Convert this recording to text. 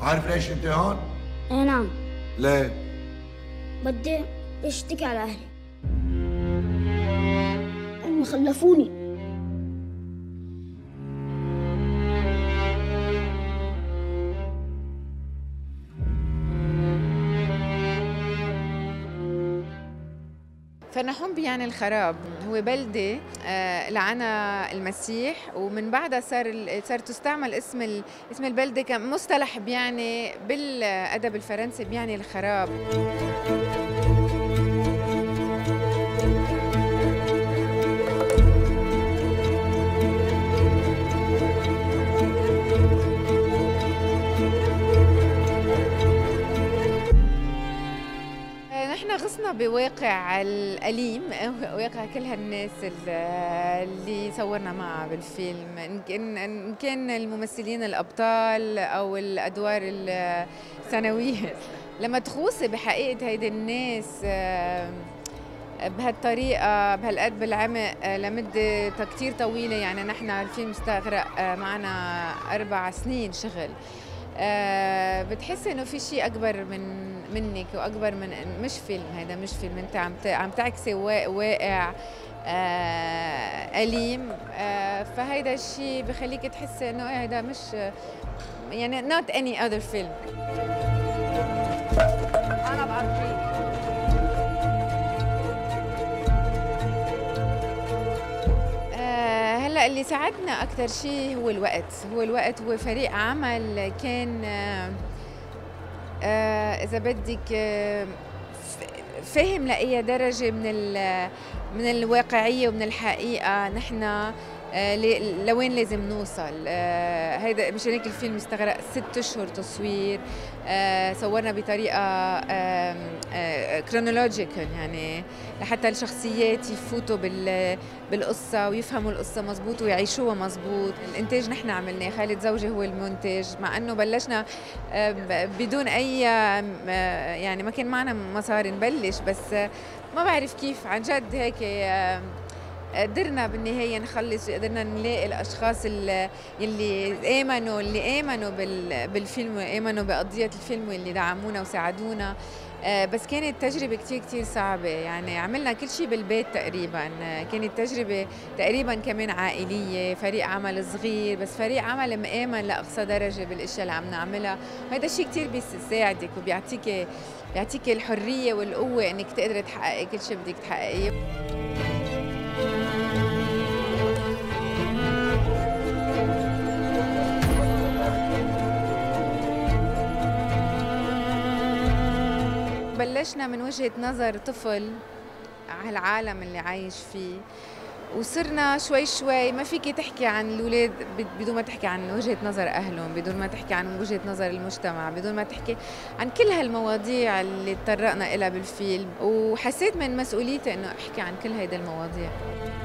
عارف ليش انت هون؟ اي نعم. ليه؟ بدي اشتكي على اهلي. هم خلفوني. فرنحوم بيعني الخراب هو بلدة لعنها المسيح، ومن بعدها صار تستعمل اسم البلدة كمصطلح بيعني بالأدب الفرنسي بيعني الخراب. نحن غصنا بواقع الأليم، واقع كل هالناس اللي صورنا معها بالفيلم، إن كان الممثلين الأبطال أو الأدوار الثانوية. لما تغوصي بحقيقة هيدي الناس بهالطريقة بهالقد بالعمق لمدة كتير طويلة، يعني نحن الفيلم استغرق معنا 4 سنين شغل. بتحسي انه في شيء اكبر منك واكبر من مش فيلم. هذا مش فيلم، انت عم تعكسي واقع أليم. فهيدا الشيء بخليك تحسي انه هذا مش يعني not any other film. انا بعرف هلا اللي ساعدنا اكثر شيء هو الوقت. هو فريق عمل كان اذا بدك فهم لاي درجه من الواقعيه ومن الحقيقه نحن لوين لازم نوصل. هيدا مشان هيك الفيلم استغرق 6 اشهر تصوير. صورنا بطريقه كرونولوجيكال، يعني لحتى الشخصيات يفوتوا بالقصه ويفهموا القصه مزبوط ويعيشوها مزبوط. الانتاج نحن عملناه، خالد زوجي هو المنتج، مع انه بلشنا بدون اي يعني ما كان معنا مصاري نبلش، بس ما بعرف كيف عن جد هيك قدرنا بالنهاية نخلص، وقدرنا نلاقي الأشخاص اللي آمنوا بالفيلم وآمنوا بقضية الفيلم واللي دعمونا وساعدونا. بس كانت تجربة كتير صعبة، يعني عملنا كل شيء بالبيت تقريبا. كانت تجربة تقريبا كمان عائلية، فريق عمل صغير بس فريق عمل مآمن لأقصى درجة بالأشياء اللي عم نعملها. وهذا الشيء كتير بيساعدك وبيعطيك الحرية والقوة إنك تقدري تحققي كل شيء بدك تحققيه. بلشنا من وجهة نظر طفل على العالم اللي عايش فيه، وصرنا شوي ما فيك تحكي عن الأولاد بدون ما تحكي عن وجهة نظر أهلهم، بدون ما تحكي عن وجهة نظر المجتمع، بدون ما تحكي عن كل هالمواضيع اللي تطرقنا إلها بالفيلم. وحسيت من مسؤوليتي إنه أحكي عن كل هيدا المواضيع.